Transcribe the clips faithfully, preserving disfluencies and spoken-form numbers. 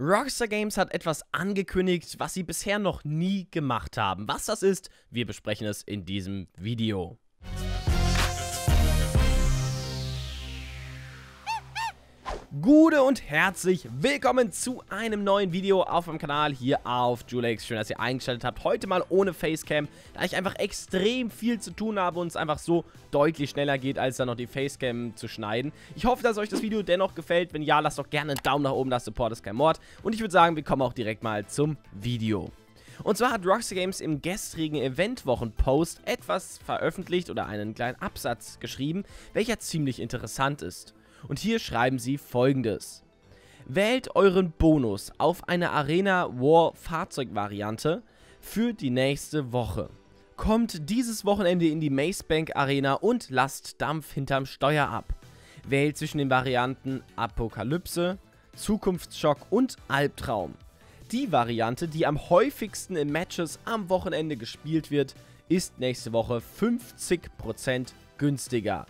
Rockstar Games hat etwas angekündigt, was sie bisher noch nie gemacht haben. Was das ist, wir besprechen es in diesem Video. Gute und herzlich willkommen zu einem neuen Video auf meinem Kanal hier auf Julex. Schön, dass ihr eingeschaltet habt. Heute mal ohne Facecam, da ich einfach extrem viel zu tun habe und es einfach so deutlich schneller geht, als dann noch die Facecam zu schneiden. Ich hoffe, dass euch das Video dennoch gefällt. Wenn ja, lasst doch gerne einen Daumen nach oben, das Support ist kein Mord. Und ich würde sagen, wir kommen auch direkt mal zum Video. Und zwar hat Rockstar Games im gestrigen Eventwochen-Post etwas veröffentlicht oder einen kleinen Absatz geschrieben, welcher ziemlich interessant ist. Und hier schreiben sie Folgendes: Wählt euren Bonus auf eine Arena War Fahrzeugvariante für die nächste Woche. Kommt dieses Wochenende in die Maze Bank Arena und lasst Dampf hinterm Steuer ab. Wählt zwischen den Varianten Apokalypse, Zukunftsschock und Albtraum. Die Variante, die am häufigsten in Matches am Wochenende gespielt wird, ist nächste Woche fünfzig Prozent günstiger.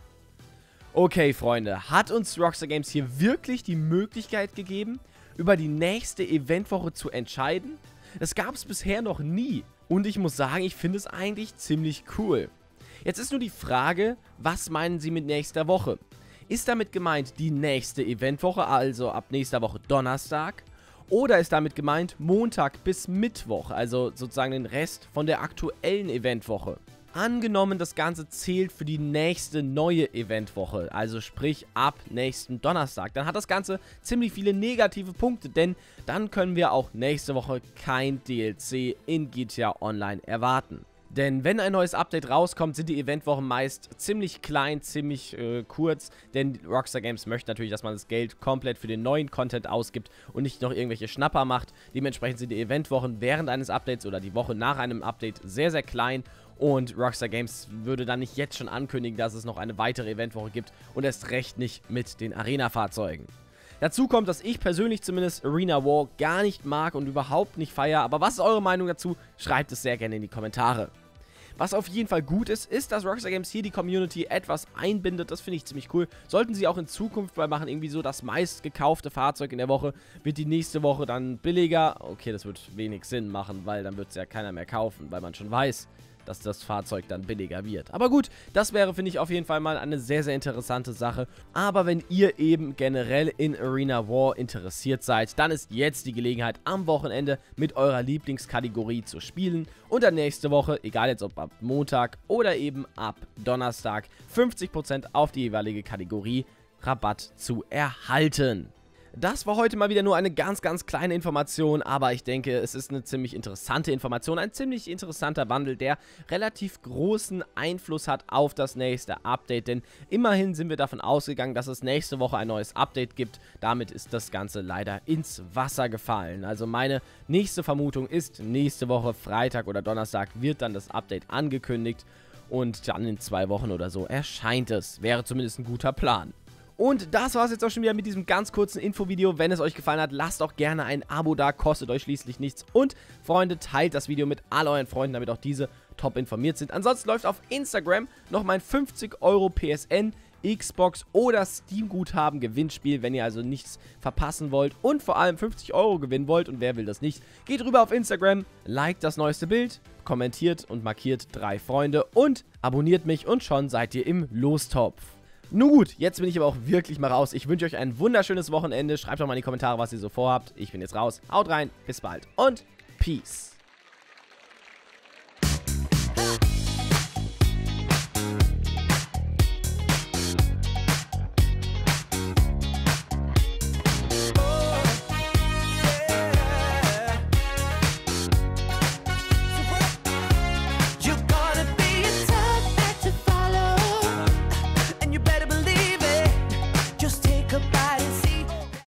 Okay, Freunde, hat uns Rockstar Games hier wirklich die Möglichkeit gegeben, über die nächste Eventwoche zu entscheiden? Das gab es bisher noch nie und ich muss sagen, ich finde es eigentlich ziemlich cool. Jetzt ist nur die Frage, was meinen sie mit nächster Woche? Ist damit gemeint die nächste Eventwoche, also ab nächster Woche Donnerstag? Oder ist damit gemeint Montag bis Mittwoch, also sozusagen den Rest von der aktuellen Eventwoche? Angenommen, das Ganze zählt für die nächste neue Eventwoche, also sprich ab nächsten Donnerstag, dann hat das Ganze ziemlich viele negative Punkte, denn dann können wir auch nächste Woche kein D L C in G T A Online erwarten. Denn wenn ein neues Update rauskommt, sind die Eventwochen meist ziemlich klein, ziemlich äh, kurz, denn Rockstar Games möchte natürlich, dass man das Geld komplett für den neuen Content ausgibt und nicht noch irgendwelche Schnapper macht. Dementsprechend sind die Eventwochen während eines Updates oder die Woche nach einem Update sehr, sehr klein. Und Rockstar Games würde dann nicht jetzt schon ankündigen, dass es noch eine weitere Eventwoche gibt und erst recht nicht mit den Arena-Fahrzeugen. Dazu kommt, dass ich persönlich zumindest Arena War gar nicht mag und überhaupt nicht feiere. Aber was ist eure Meinung dazu? Schreibt es sehr gerne in die Kommentare. Was auf jeden Fall gut ist, ist, dass Rockstar Games hier die Community etwas einbindet. Das finde ich ziemlich cool. Sollten sie auch in Zukunft mal machen, irgendwie so das meistgekaufte Fahrzeug in der Woche wird die nächste Woche dann billiger. Okay, das wird wenig Sinn machen, weil dann wird es ja keiner mehr kaufen, weil man schon weiß, dass das Fahrzeug dann billiger wird. Aber gut, das wäre, finde ich, auf jeden Fall mal eine sehr, sehr interessante Sache. Aber wenn ihr eben generell in Arena War interessiert seid, dann ist jetzt die Gelegenheit, am Wochenende mit eurer Lieblingskategorie zu spielen und dann nächste Woche, egal jetzt ob ab Montag oder eben ab Donnerstag, fünfzig Prozent auf die jeweilige Kategorie Rabatt zu erhalten. Das war heute mal wieder nur eine ganz, ganz kleine Information, aber ich denke, es ist eine ziemlich interessante Information, ein ziemlich interessanter Wandel, der relativ großen Einfluss hat auf das nächste Update, denn immerhin sind wir davon ausgegangen, dass es nächste Woche ein neues Update gibt. Damit ist das Ganze leider ins Wasser gefallen. Also meine nächste Vermutung ist, nächste Woche Freitag oder Donnerstag wird dann das Update angekündigt und dann in zwei Wochen oder so erscheint es. Wäre zumindest ein guter Plan. Und das war es jetzt auch schon wieder mit diesem ganz kurzen Infovideo. Wenn es euch gefallen hat, lasst auch gerne ein Abo da, kostet euch schließlich nichts. Und Freunde, teilt das Video mit all euren Freunden, damit auch diese top informiert sind. Ansonsten läuft auf Instagram noch mein fünfzig Euro P S N, Xbox oder Steam-Guthaben Gewinnspiel, wenn ihr also nichts verpassen wollt und vor allem fünfzig Euro gewinnen wollt. Und wer will das nicht? Geht rüber auf Instagram, liked das neueste Bild, kommentiert und markiert drei Freunde und abonniert mich und schon seid ihr im Lostopf. Nun gut, jetzt bin ich aber auch wirklich mal raus. Ich wünsche euch ein wunderschönes Wochenende. Schreibt doch mal in die Kommentare, was ihr so vorhabt. Ich bin jetzt raus. Haut rein, bis bald und Peace.